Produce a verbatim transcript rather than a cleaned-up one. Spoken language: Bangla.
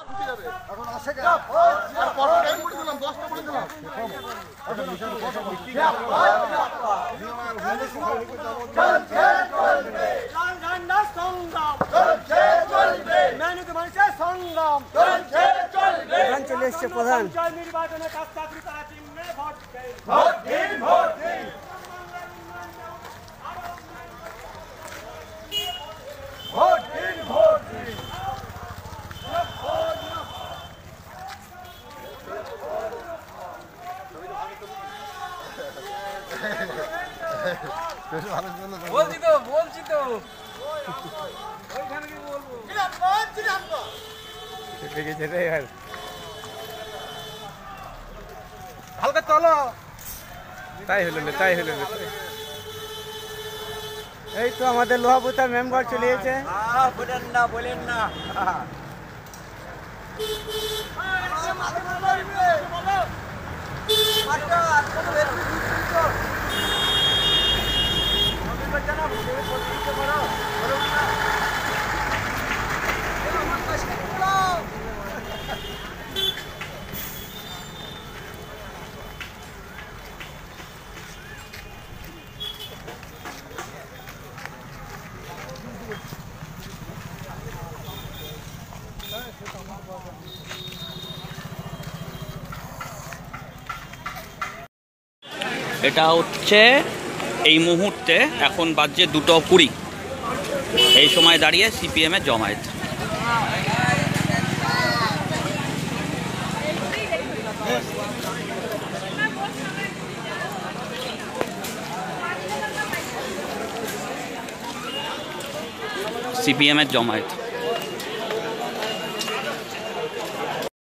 এখন আসে কেন? আর কত টাইম করে দিলাম? দশটা করে দিলাম। চলছে চলবে রান্না সংগ্রাম, চলছে চলবে মেহনত মানুষের সংগ্রাম, চলছে চলবে। প্রধান চলে এসছে প্রধান। নির্বাচনে কাজ চাকরি তারা চিহ্নে ভোট দিন, ভোট দিন, ভোট দিন। ভোট দিন, ভোট দিন। বলছি তো বলছি তো হালকা চলো। তাই হলো না তাই হলো না এই তো আমাদের লোহাপুতা মেম্বার চলে এসেছে। বলেন না বলেন না এটা হচ্ছে এই মুহূর্তে এখন বাজছে দুটো কুড়ি, এই সময় দাঁড়িয়ে সিপিএমের জমায়েত। সিপিএমের জমায়েত